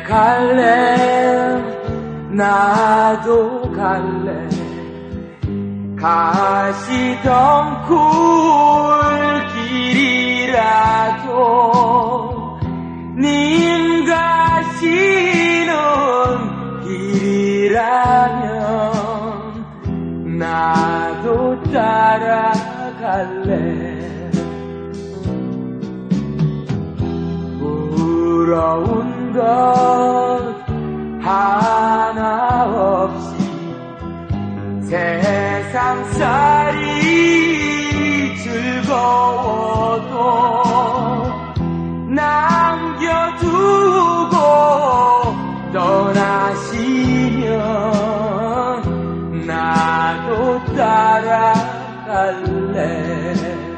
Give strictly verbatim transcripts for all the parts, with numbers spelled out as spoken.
갈래 나도 갈래 가시던 굴길이라도 님 가시는 길이라면 나도 따라갈래. 부러운 것 하나 없이 세상살이 즐거워도 남겨두고 떠나시면 나도 따라갈래.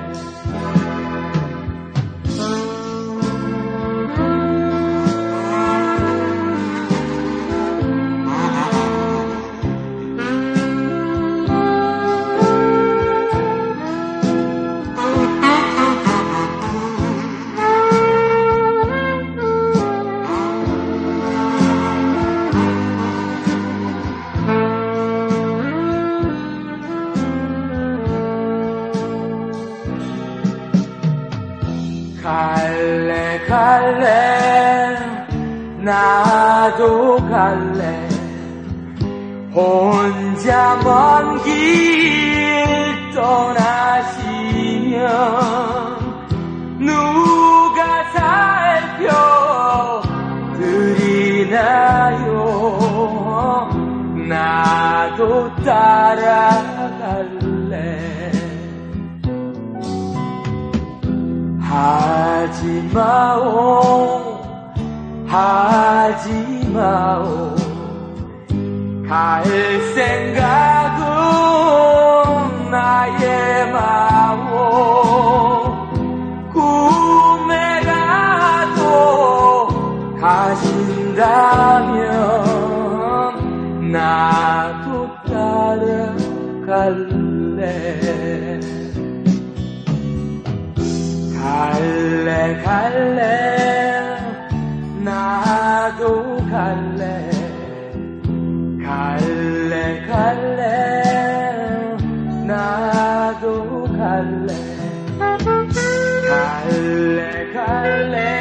갈래 갈래 나도 갈래 혼자 먼 길 떠나시면 누가 살펴드리나요. 나도 따라갈래. 하지마오 하지마오 갈 생각은 나의 마오 꿈에라도 가신다면 나도 따라갈래. 갈래 갈래 나도 갈래 갈래 갈래 나도 갈래 갈래 갈래